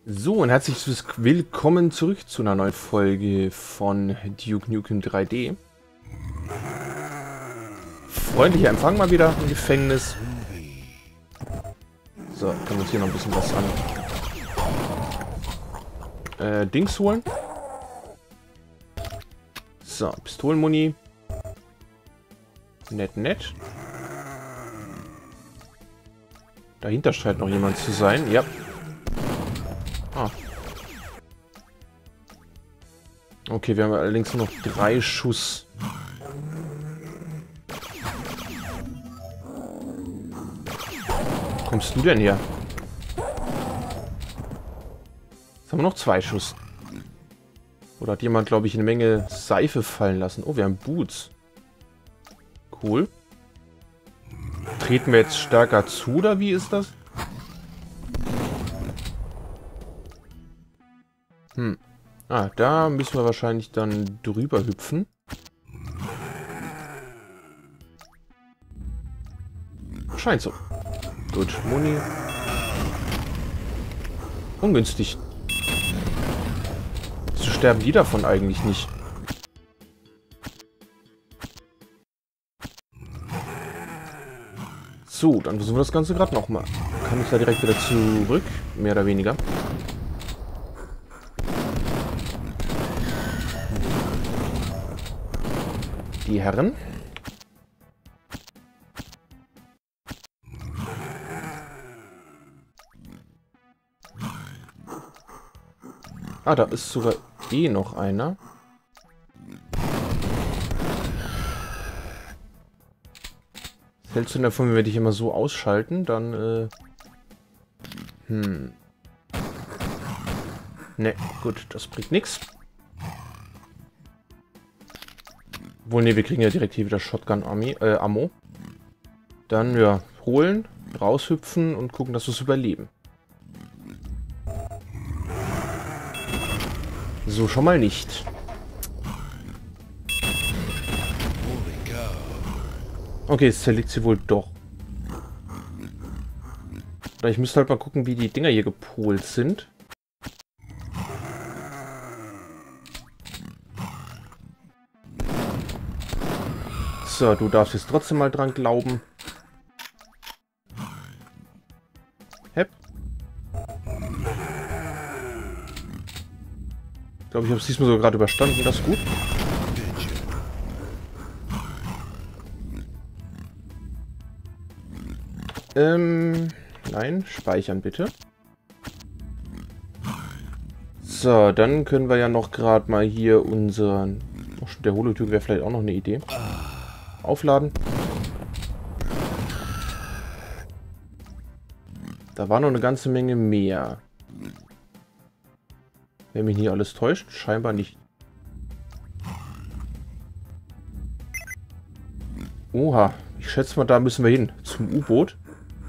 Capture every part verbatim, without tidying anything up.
So, und herzlich willkommen zurück zu einer neuen Folge von Duke Nukem drei D. Freundlicher Empfang mal wieder im Gefängnis. So, können wir uns hier noch ein bisschen was an äh, Dings holen. So, Pistolenmuni. Nett, nett. Dahinter scheint noch jemand zu sein, ja. Ah. Okay, wir haben allerdings nur noch drei Schuss. Wo kommst du denn her? Jetzt haben wir noch zwei Schuss. Oder hat jemand, glaube ich, eine Menge Seife fallen lassen? Oh, wir haben Boots. Cool. Treten wir jetzt stärker zu, oder wie ist das? Hm. Ah, da müssen wir wahrscheinlich dann drüber hüpfen. Scheint so. Gut, Muni. Ungünstig. So sterben die davon eigentlich nicht. So, dann versuchen wir das Ganze gerade nochmal. Kann ich da direkt wieder zurück? Mehr oder weniger. Die Herren. Ah, da ist sogar eh noch einer. Was hältst du denn davon, wenn wir dich immer so ausschalten? Dann, äh... Hm. Ne, gut, das bringt nichts. Wohl, ne, wir kriegen ja direkt hier wieder Shotgun-Ammo. Äh, Dann, ja, holen, raushüpfen und gucken, dass wir es überleben. So, schon mal nicht. Okay, es zerlegt sie wohl doch. Oder ich müsste halt mal gucken, wie die Dinger hier gepolt sind. So, du darfst jetzt trotzdem mal dran glauben. Hep. Ich glaube, ich habe es diesmal so gerade überstanden. Das ist gut. Ähm, nein, speichern bitte. So, dann können wir ja noch gerade mal hier unseren... Oh, der Holotür wäre vielleicht auch noch eine Idee. Aufladen. Da war noch eine ganze Menge mehr. Wenn mich hier alles täuscht, scheinbar nicht. Oha, ich schätze mal, da müssen wir hin. Zum U-Boot.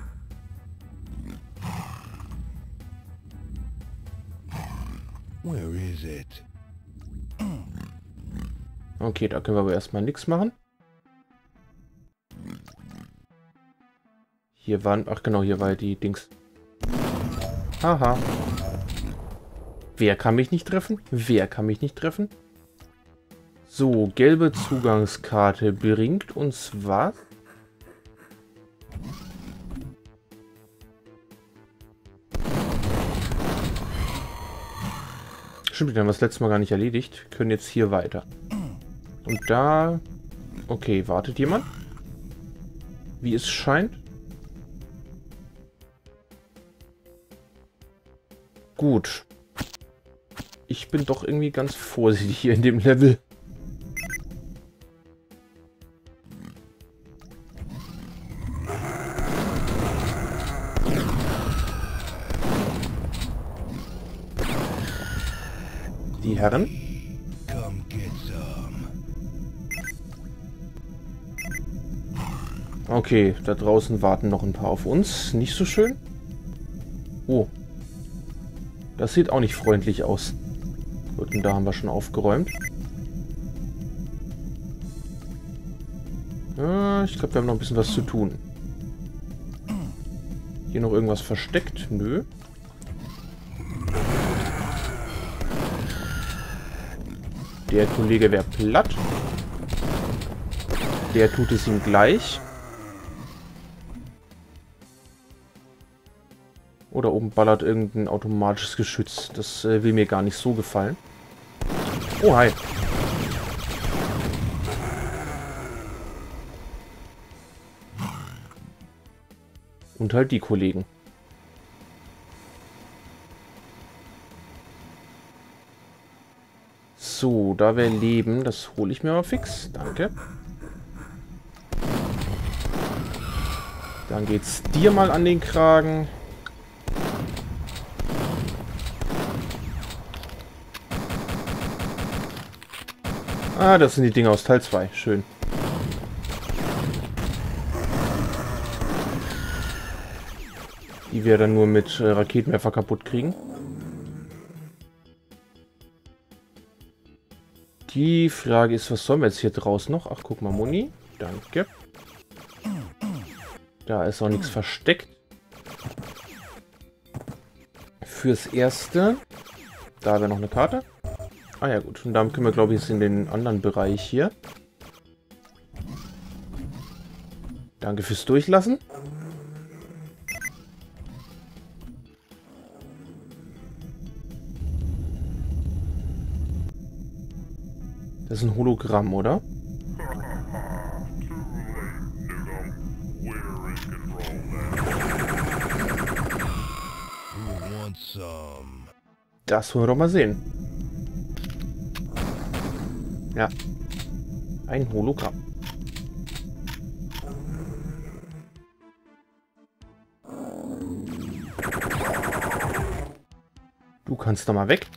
Okay, da können wir aber erstmal nichts machen. Hier waren... Ach genau, hier war die Dings. Haha. Wer kann mich nicht treffen? Wer kann mich nicht treffen? So, gelbe Zugangskarte bringt uns was? Stimmt, wir haben das letzte Mal gar nicht erledigt. Wir können jetzt hier weiter. Und da... Okay, wartet jemand? Wie es scheint. Gut. Ich bin doch irgendwie ganz vorsichtig hier in dem Level. Die Herren. Okay, da draußen warten noch ein paar auf uns. Nicht so schön. Oh. Das sieht auch nicht freundlich aus. Gut, und da haben wir schon aufgeräumt. Ah, ich glaube, wir haben noch ein bisschen was zu tun. Hier noch irgendwas versteckt? Nö. Der Kollege wäre platt. Der tut es ihm gleich. Oder oben ballert irgendein automatisches Geschütz. Das äh, will mir gar nicht so gefallen. Oh, hi. Und halt die Kollegen. So, da wir leben, das hole ich mir mal fix. Danke. Dann geht's dir mal an den Kragen. Ah, das sind die Dinge aus Teil zwei. Schön. Die wir dann nur mit äh, Raketenwerfer kaputt kriegen. Die Frage ist, was sollen wir jetzt hier draus noch? Ach, guck mal, Muni. Danke. Da ist auch nichts versteckt. Fürs Erste. Da haben wir noch eine Karte. Ah ja, gut. Und damit können wir, glaube ich, jetzt in den anderen Bereich hier. Danke fürs Durchlassen. Das ist ein Hologramm, oder? Das wollen wir doch mal sehen. Ja. Ein Hologramm. Du kannst da mal weg.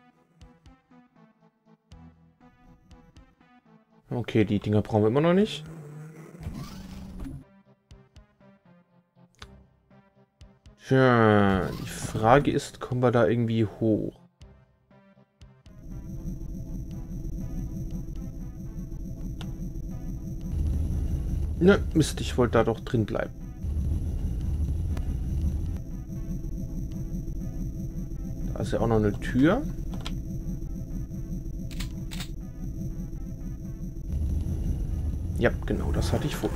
Okay, die Dinger brauchen wir immer noch nicht. Tja, die Frage ist, kommen wir da irgendwie hoch? Ne, Mist, ich wollte da doch drin bleiben. Da ist ja auch noch eine Tür. Ja, genau, das hatte ich vor.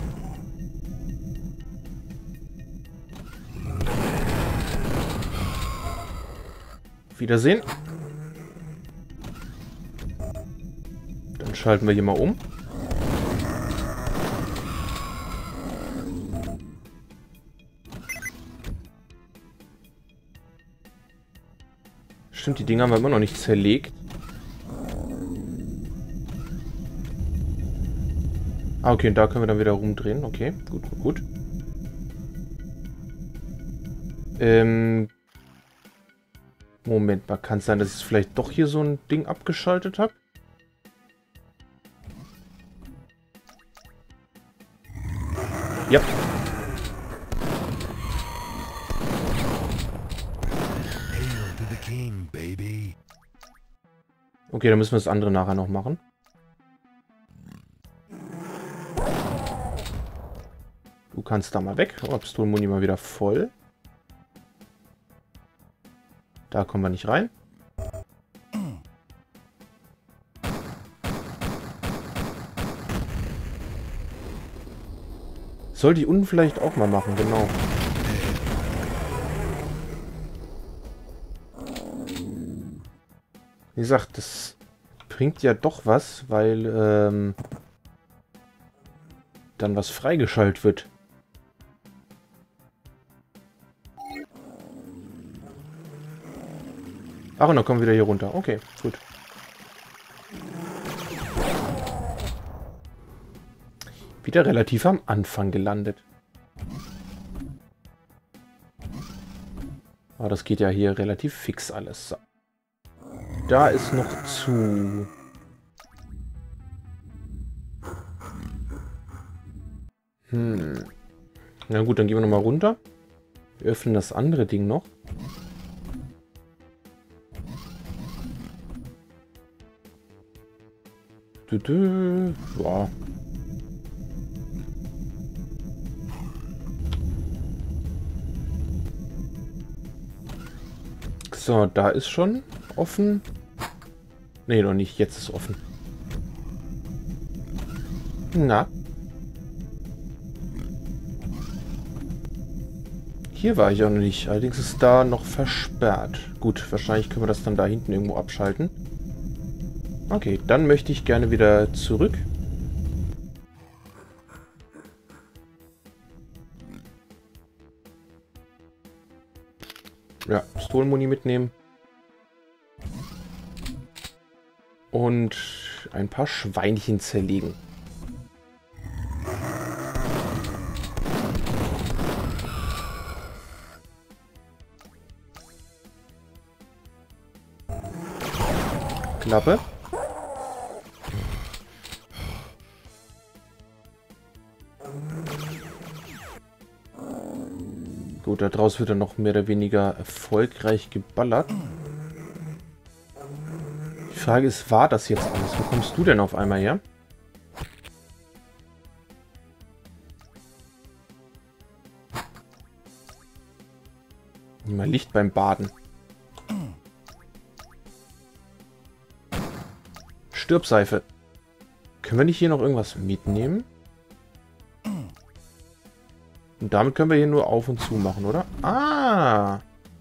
Wiedersehen. Dann schalten wir hier mal um. Stimmt, die Dinger haben wir immer noch nicht zerlegt. Ah, okay, und da können wir dann wieder rumdrehen. Okay, gut, gut, gut. Ähm... Moment mal, kann es sein, dass ich vielleicht doch hier so ein Ding abgeschaltet habe? Ja. Okay, dann müssen wir das andere nachher noch machen. Du kannst da mal weg. Oh, Pistolenmuni mal wieder voll. Da kommen wir nicht rein. Sollte ich unten vielleicht auch mal machen, genau. Wie gesagt, das bringt ja doch was, weil ähm, dann was freigeschaltet wird. Ach, und dann kommen wir wieder hier runter. Okay, gut. Wieder relativ am Anfang gelandet. Aber das geht ja hier relativ fix alles. So. Da ist noch zu. Hm. Na gut, dann gehen wir nochmal runter. Wir öffnen das andere Ding noch. Dö, dö. Ja. So, da ist schon offen. Nee, noch nicht. Jetzt ist offen. Na? Hier war ich auch noch nicht. Allerdings ist da noch versperrt. Gut, wahrscheinlich können wir das dann da hinten irgendwo abschalten. Okay, dann möchte ich gerne wieder zurück. Ja, Pistolenmuni mitnehmen. Und ein paar Schweinchen zerlegen. Klappe. Gut, da draußen wird dann noch mehr oder weniger erfolgreich geballert. Die Frage ist, war das jetzt alles? Wo kommst du denn auf einmal her? Mal Licht beim Baden. Stirbseife. Können wir nicht hier noch irgendwas mitnehmen? Und damit können wir hier nur auf und zu machen, oder? Ah!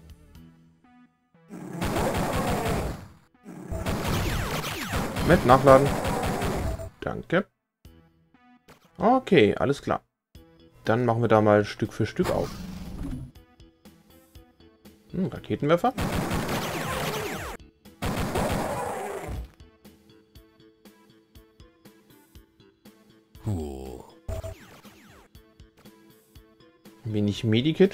Mit nachladen. Danke. Okay, alles klar. Dann machen wir da mal Stück für Stück auf. Hm, Raketenwerfer. Wenig Medikit.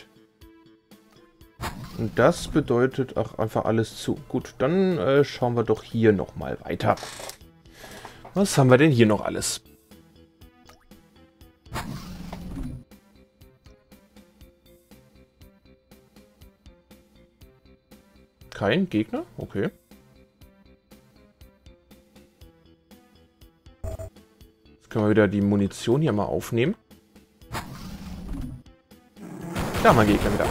Und das bedeutet auch einfach alles zu. Gut, dann äh, schauen wir doch hier nochmal weiter. Was haben wir denn hier noch alles? Kein Gegner? Okay. Jetzt können wir wieder die Munition hier mal aufnehmen. Da mal Gegner wieder.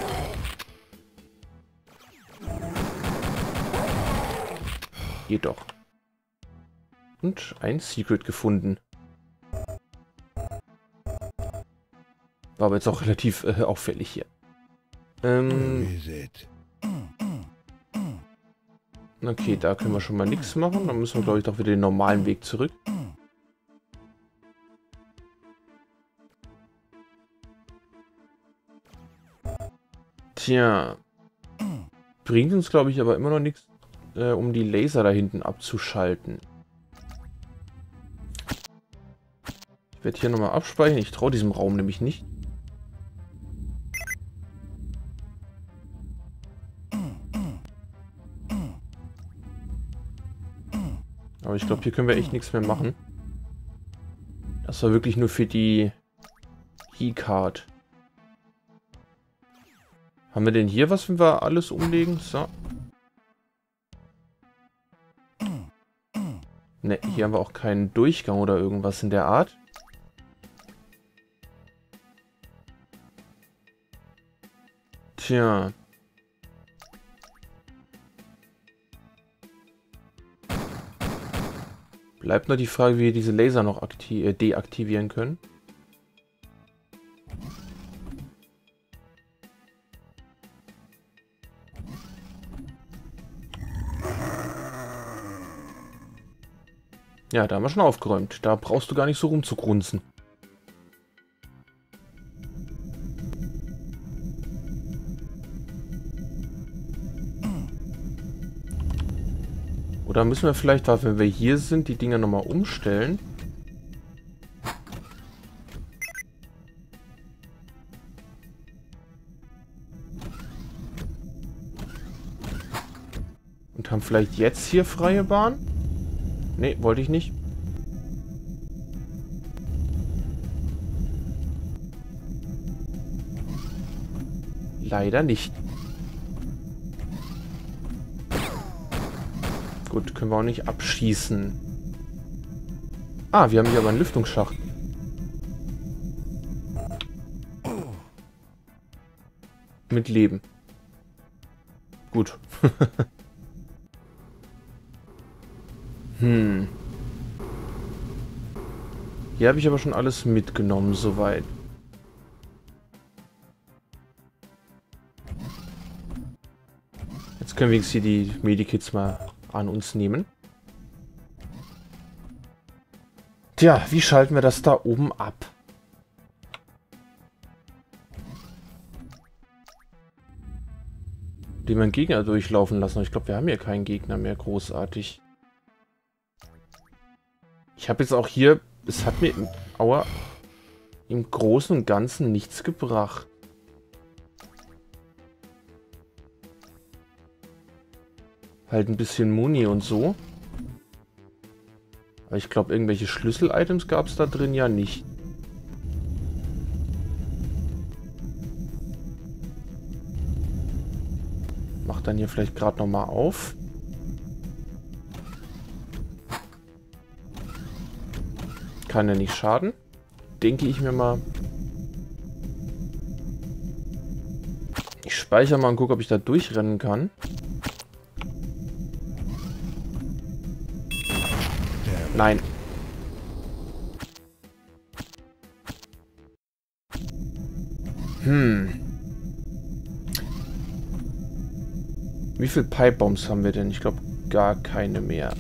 Geht doch. Und ein Secret gefunden. War aber jetzt auch relativ äh, auffällig hier. Ähm, okay, da können wir schon mal nichts machen. Dann müssen wir, glaube ich, doch wieder den normalen Weg zurück. Tja. Bringt uns, glaube ich, aber immer noch nichts, äh, um die Laser da hinten abzuschalten. Ich werde hier nochmal abspeichern. Ich traue diesem Raum nämlich nicht. Aber ich glaube, hier können wir echt nichts mehr machen. Das war wirklich nur für die Keycard. Haben wir denn hier was, wenn wir alles umlegen? So. Ne, hier haben wir auch keinen Durchgang oder irgendwas in der Art. Tja. Bleibt nur die Frage, wie wir diese Laser noch äh, deaktivieren können. Ja, da haben wir schon aufgeräumt. Da brauchst du gar nicht so rumzugrunzen. Oder müssen wir vielleicht, weil wenn wir hier sind, die Dinger nochmal umstellen? Und haben vielleicht jetzt hier freie Bahn? Ne, wollte ich nicht. Leider nicht. Gut, können wir auch nicht abschießen. Ah, wir haben hier aber einen Lüftungsschacht. Mit Leben. Gut. Hm. Hier habe ich aber schon alles mitgenommen, soweit. Jetzt können wir jetzt hier die Medikits mal an uns nehmen. Tja, wie schalten wir das da oben ab? Den wir einen Gegner durchlaufen lassen. Ich glaube, wir haben hier keinen Gegner mehr großartig. Ich habe jetzt auch hier... Es hat mir im, aua, im Großen und Ganzen nichts gebracht. Halt ein bisschen Muni und so. Aber ich glaube, irgendwelche Schlüssel-Items gab es da drin ja nicht. Mach dann hier vielleicht gerade nochmal auf. Kann ja nicht schaden. Denke ich mir mal. Ich speichere mal und gucke, ob ich da durchrennen kann. Nein. Hm. Wie viele Pipe Bombs haben wir denn? Ich glaube, gar keine mehr.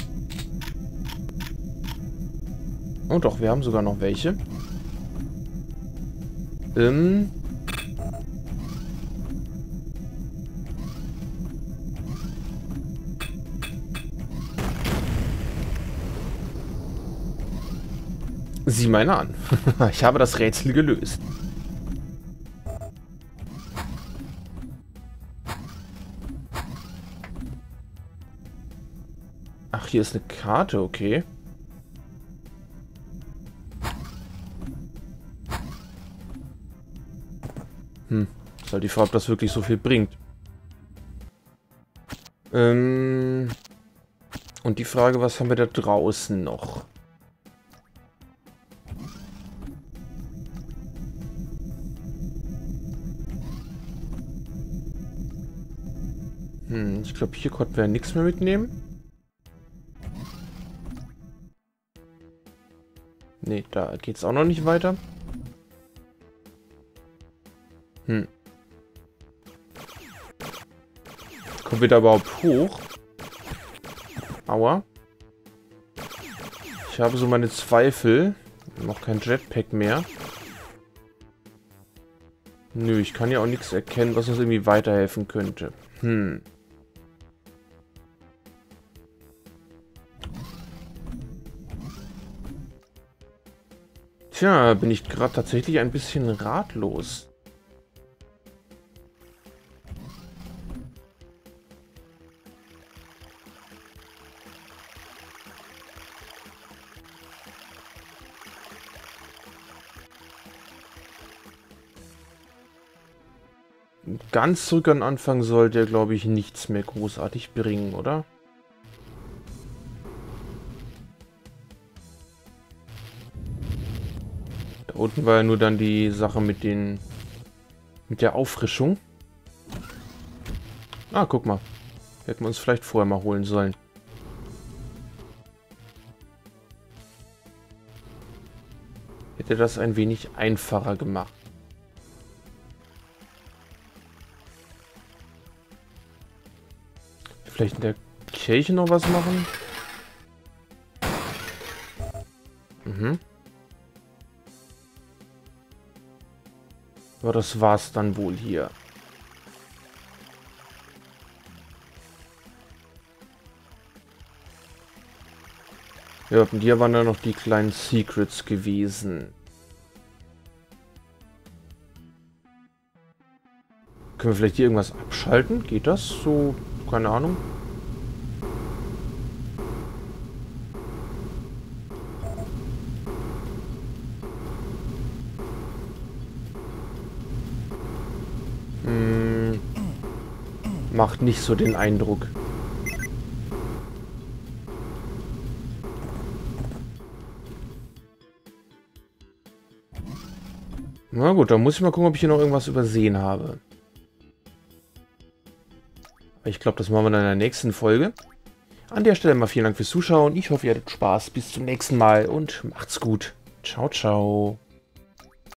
Oh doch, wir haben sogar noch welche. Ähm... Sieh meine an. Ich habe das Rätsel gelöst. Ach, hier ist eine Karte, okay. Hm, ist halt die Frage, ob das wirklich so viel bringt. Ähm... Und die Frage, was haben wir da draußen noch? Hm, ich glaube, hier konnten wir nichts mehr mitnehmen. Ne, da geht's auch noch nicht weiter. Hm. Kommen wir da überhaupt hoch? Aua. Ich habe so meine Zweifel. Noch kein Jetpack mehr. Nö, ich kann ja auch nichts erkennen, was uns irgendwie weiterhelfen könnte. Hm. Tja, bin ich gerade tatsächlich ein bisschen ratlos. Ganz zurück an Anfang sollte er, glaube ich, nichts mehr großartig bringen, oder? Da unten war ja nur dann die Sache mit den... mit der Auffrischung. Ah, guck mal. Hätten wir uns vielleicht vorher mal holen sollen. Hätte das ein wenig einfacher gemacht. Vielleicht in der Kirche noch was machen? Mhm. Aber das war's dann wohl hier. Ja, und hier waren dann noch die kleinen Secrets gewesen. Können wir vielleicht hier irgendwas abschalten? Geht das? So, keine Ahnung. Hm, macht nicht so den Eindruck. Na gut, dann muss ich mal gucken, ob ich hier noch irgendwas übersehen habe. Ich glaube, das machen wir dann in der nächsten Folge. An der Stelle mal vielen Dank fürs Zuschauen. Ich hoffe, ihr hattet Spaß. Bis zum nächsten Mal und macht's gut. Ciao. Ciao, ciao.